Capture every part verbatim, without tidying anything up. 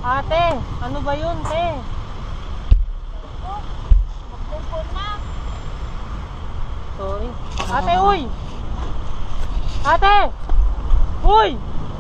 Ate, ano ba yun, te? Magpupon na. Sorry. Ate, uy! Ate! Uy!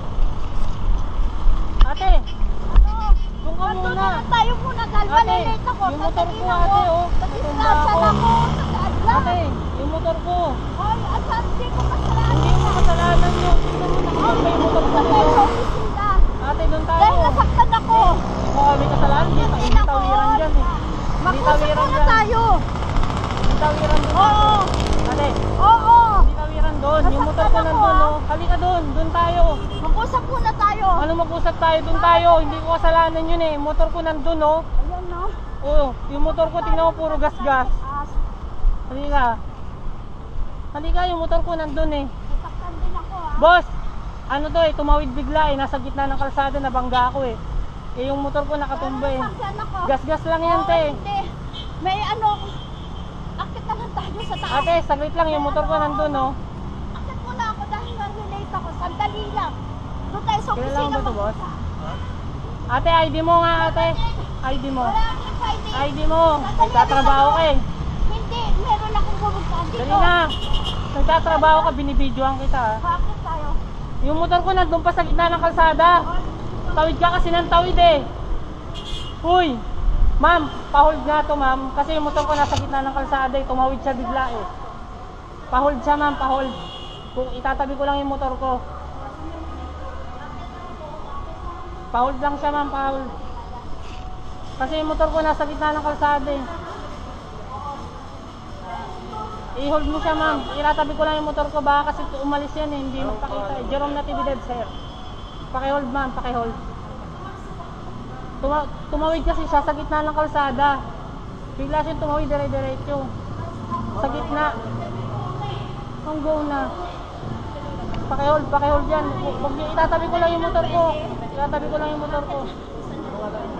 Ate! Ano? Doon ka Nandun muna. na tayo muna dahil Ate, malilate ako. yung motor ko, Sasabihin ate, oh. Nag-distraction Natumba ako. ako. Saan lang? Ate, yung motor ko. Hoy, asan? Hindi ko kasalanan. Hindi mo kasalanan yun. Tingnan mo, nakabang pa yung motor ko Sa sa'yo. may opisina. Ate, doon tayo. Dahil nasaktan ako. Hindi mo kami kasalanan. Hindi ta- hindi tawiran dyan eh. Hindi Mag-usap tawiran muna dyan. tayo. Hindi tawiran doon. Oo. Ate, Oo. hindi tawiran doon. Yung motor ko Nasaktan ako, nandun, ah. oh. Halika doon. Doon tayo. Mag-usap muna tayo. Ano mag-usap tayo? Doon tayo. Hindi ko kasalanan yun eh. Motor ko nandun, oh. Ayan no. Oo, yung motor ko, tingnan mo, puro gas-gas. Ah, Halika. Halika, yung motor ko nandun eh. nasaktan din ako ah. Boss, ano to eh, tumawid bigla eh. Nasa gitna ng kalsada, nabangga ako eh. Eh, yung motor ko nakatumba eh. Nasaktan ako. Gas-gas lang yan, Oo, te. hindi. May ano, akit na lang tayo sa taas. Ate, saglit lang, yung motor ko nandun, oh. Akit muna ako dahil na-relate ako. Sandali lang. Doon tayo sa Kailan opisina ba to, boss? mag-usap. Ate, I D mo nga, ate. I D mo. Wala akong I D. I D mo. Nagtatrabaho ka eh. Hindi, meron akong pumunta dito. Dali na. Nagtatrabaho ka, binibidyoan kita ah. Bakit tayo? Yung motor ko nandun pa sa gitna ng kalsada. Tawid ka kasi ng tawid eh. Uy, ma'am, pa-hold nga to ma'am. Kasi yung motor ko nasa gitna ng kalsada eh. Tumawid siya bigla eh. Pa-hold siya ma'am, pa-hold. Kung itatabi ko lang yung motor ko. Pa-hold lang siya ma'am, pa-hold. Kasi yung motor ko nasa gitna ng kalsada eh. I-hold mo siya ma'am. Iratabi ko lang yung motor ko. Baka kasi umalis yan eh. Hindi magpakita eh. Jerome Natividad sir. Paki-hold ma'am, paki-hold. Tuma tumawid kasi siya sa gitna ng kalsada. Bigla siya tumawid dire-diretso. Sa gitna. Ang go na. Paki-hold, paki-hold yan. Huwag niyo, itatabi ko lang yung motor ko. Itatabi ko lang yung motor ko.